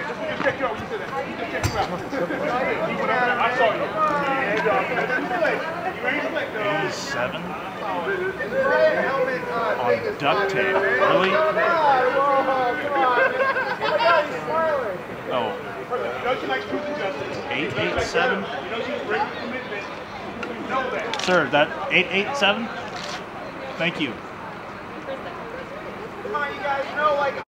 just check you out when you said that. He just checked you out. I saw you. You ain't slick, though. 87 on duct tape. Really? Oh. 887? Sir, that 887? Thank you. Come on, you guys know, like.